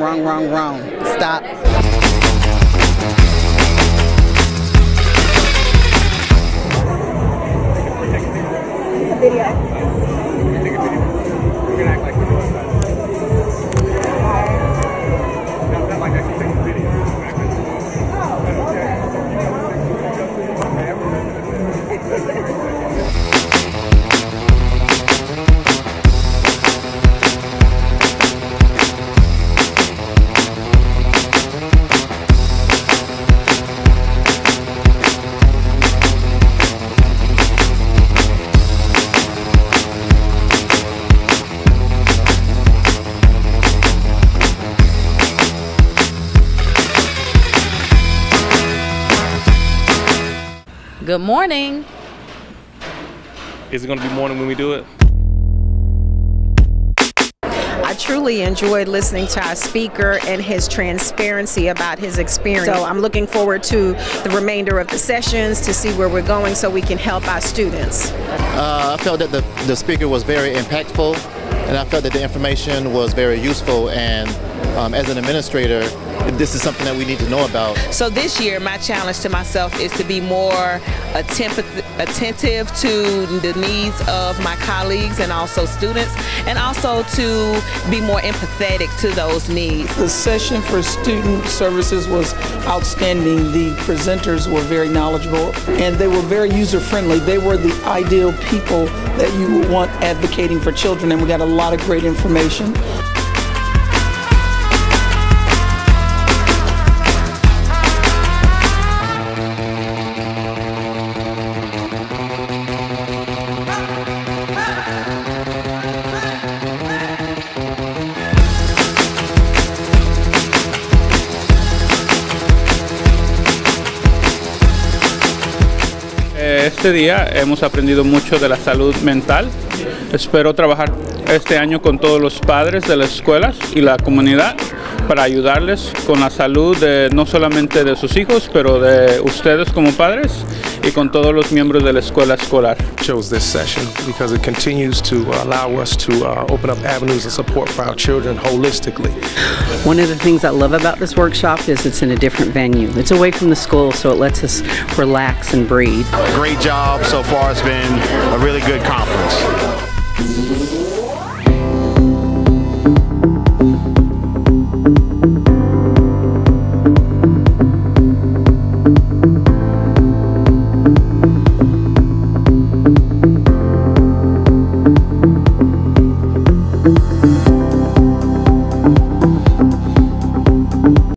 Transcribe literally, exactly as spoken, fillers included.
wrong, wrong, wrong. Stop. Video. Good morning. Is it going to be morning when we do it? I truly enjoyed listening to our speaker and his transparency about his experience. So I'm looking forward to the remainder of the sessions to see where we're going so we can help our students. Uh, I felt that the, the speaker was very impactful, and I felt that the information was very useful, and um, as an administrator, this is something that we need to know about. So this year, my challenge to myself is to be more attentive to the needs of my colleagues and also students, and also to be more empathetic to those needs. The session for student services was outstanding. The presenters were very knowledgeable, and they were very user-friendly. They were the ideal people that you would want advocating for children, and we got a lot of great information. Este día hemos aprendido mucho de la salud mental. Espero trabajar este año con todos los padres de las escuelas y la comunidad para ayudarles con la salud de, no solamente de sus hijos, pero de ustedes como padres y con todos los miembros de la escuela escolar. Chose this session because it continues to allow us to uh, open up avenues of support for our children holistically. One of the things I love about this workshop is it's in a different venue. It's away from the school, so it lets us relax and breathe. Great job so far. It's been a really good conference.